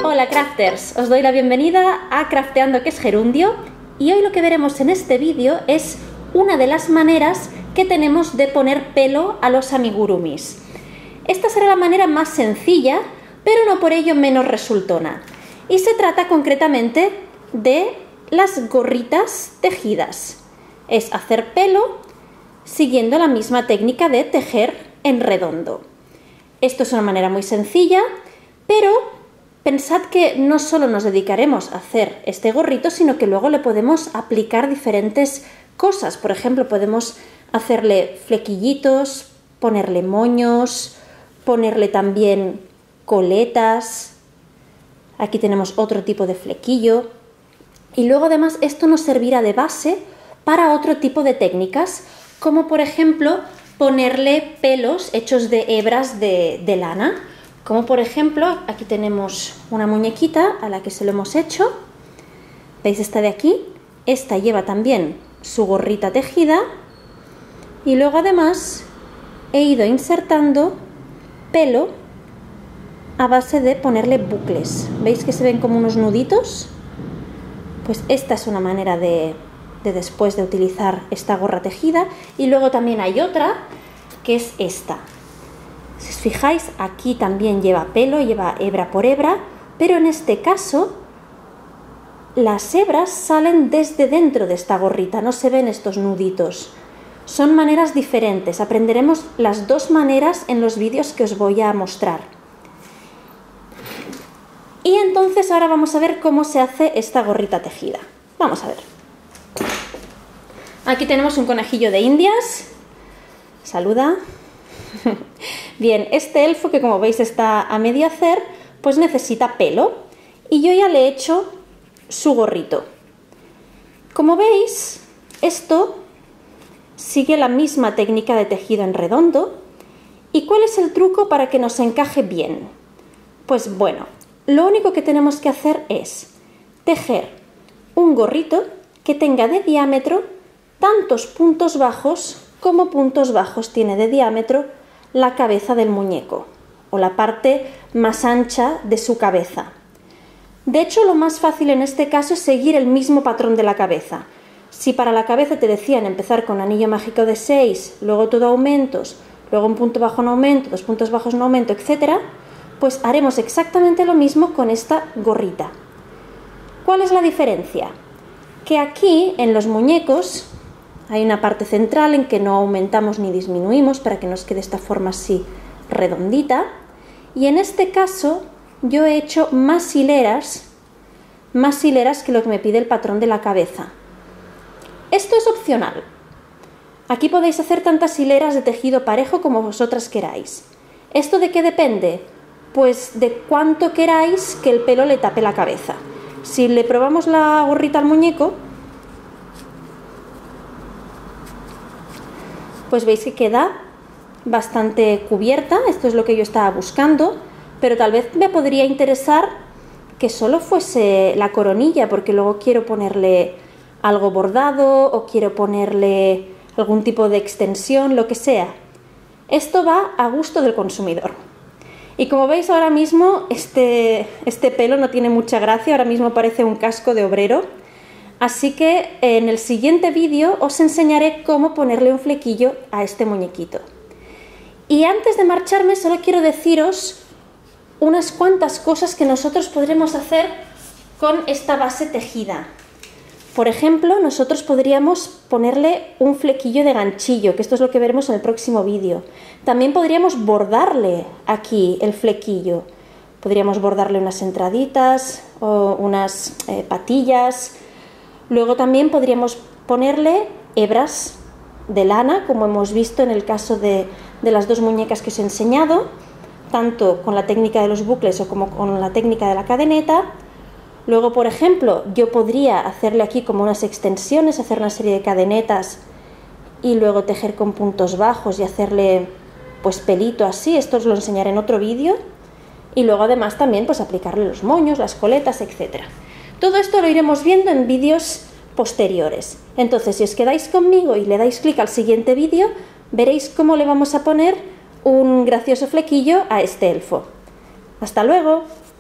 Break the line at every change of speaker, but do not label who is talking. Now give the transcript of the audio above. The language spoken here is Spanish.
Hola crafters, os doy la bienvenida a Crafteando que es Gerundio y hoy lo que veremos en este vídeo es una de las maneras que tenemos de poner pelo a los amigurumis. Esta será la manera más sencilla, pero no por ello menos resultona. Y se trata concretamente de las gorritas tejidas. Es hacer pelo siguiendo la misma técnica de tejer en redondo. Esto es una manera muy sencilla, pero pensad que no solo nos dedicaremos a hacer este gorrito, sino que luego le podemos aplicar diferentes cosas. Por ejemplo, podemos hacerle flequillitos, ponerle moños, ponerle también coletas. Aquí tenemos otro tipo de flequillo. Y luego además esto nos servirá de base para otro tipo de técnicas, como por ejemplo ponerle pelos hechos de hebras de lana. Como por ejemplo, aquí tenemos una muñequita a la que se lo hemos hecho. ¿Veis esta de aquí? Esta lleva también su gorrita tejida. Y luego además he ido insertando pelo a base de ponerle bucles. ¿Veis que se ven como unos nuditos? Pues esta es una manera de después de utilizar esta gorra tejida. Y luego también hay otra, que es esta. Si os fijáis, aquí también lleva pelo, lleva hebra por hebra, pero en este caso las hebras salen desde dentro de esta gorrita, no se ven estos nuditos. Son maneras diferentes, aprenderemos las dos maneras en los vídeos que os voy a mostrar. Y entonces ahora vamos a ver cómo se hace esta gorrita tejida. Vamos a ver. Aquí tenemos un conejillo de Indias. Saluda. Bien, este elfo que como veis está a medio hacer, pues necesita pelo. Y yo ya le he hecho su gorrito. Como veis, esto sigue la misma técnica de tejido en redondo. ¿Y cuál es el truco para que nos encaje bien? Pues bueno, lo único que tenemos que hacer es tejer un gorrito que tenga de diámetro tantos puntos bajos como puntos bajos tiene de diámetro la cabeza del muñeco o la parte más ancha de su cabeza. De hecho, lo más fácil en este caso es seguir el mismo patrón de la cabeza. Si para la cabeza te decían empezar con anillo mágico de 6, luego todo aumentos, luego un punto bajo en aumento, 2 puntos bajos en aumento, etc., pues haremos exactamente lo mismo con esta gorrita. ¿Cuál es la diferencia? Que aquí en los muñecos hay una parte central en que no aumentamos ni disminuimos para que nos quede esta forma así redondita. Y en este caso yo he hecho más hileras que lo que me pide el patrón de la cabeza. Esto es opcional. Aquí podéis hacer tantas hileras de tejido parejo como vosotras queráis. ¿Esto de qué depende? Pues de cuánto queráis que el pelo le tape la cabeza. Si le probamos la gorrita al muñeco, pues veis que queda bastante cubierta. Esto es lo que yo estaba buscando, pero tal vez me podría interesar que solo fuese la coronilla, porque luego quiero ponerle algo bordado o quiero ponerle algún tipo de extensión, lo que sea. Esto va a gusto del consumidor. Y como veis ahora mismo este pelo no tiene mucha gracia, ahora mismo parece un casco de obrero. Así que en el siguiente vídeo os enseñaré cómo ponerle un flequillo a este muñequito. Y antes de marcharme solo quiero deciros unas cuantas cosas que nosotros podremos hacer con esta base tejida. Por ejemplo, nosotros podríamos ponerle un flequillo de ganchillo, que esto es lo que veremos en el próximo vídeo. También podríamos bordarle aquí el flequillo. Podríamos bordarle unas entraditas o unas patillas. Luego también podríamos ponerle hebras de lana, como hemos visto en el caso de las dos muñecas que os he enseñado, tanto con la técnica de los bucles o como con la técnica de la cadeneta. Luego, por ejemplo, yo podría hacerle aquí como unas extensiones, hacer una serie de cadenetas y luego tejer con puntos bajos y hacerle pues pelito así. Esto os lo enseñaré en otro vídeo. Y luego además también pues aplicarle los moños, las coletas, etc. Todo esto lo iremos viendo en vídeos posteriores. Entonces, si os quedáis conmigo y le dais clic al siguiente vídeo, veréis cómo le vamos a poner un gracioso flequillo a este elfo. ¡Hasta luego!